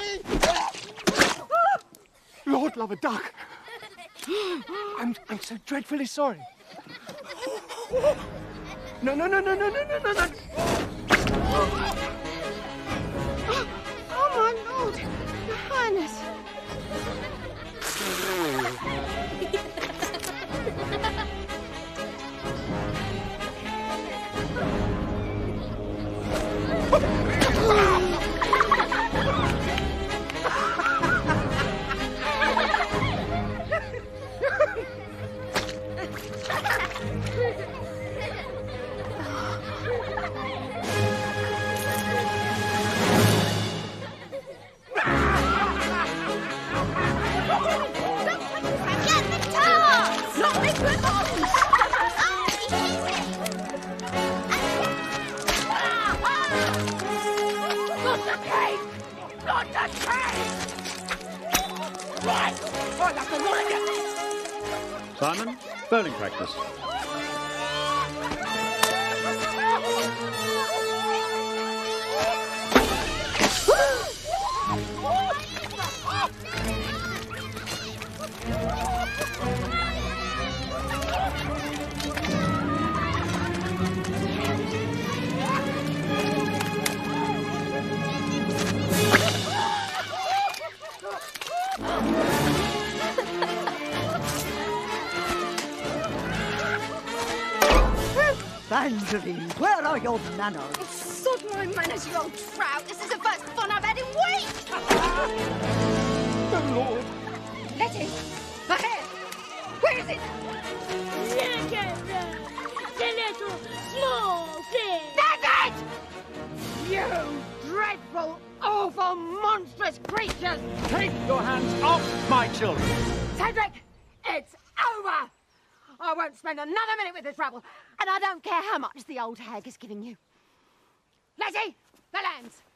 Lord love a duck. I'm so dreadfully sorry. No. Oh, my Lord, Your Highness. Simon, bowling practice. Evangeline, where are your manners? Sod my manners, you old trout. This is the first fun I've had in weeks. Oh, Lord. Letty, my hair. Where is it? Look at that. The little small thing. That's it! You dreadful, awful, monstrous creatures! Take your hands off my children. Cedric, it's over! I won't spend another minute with this rabble, and I don't care how much the old hag is giving you. Letty, the lambs!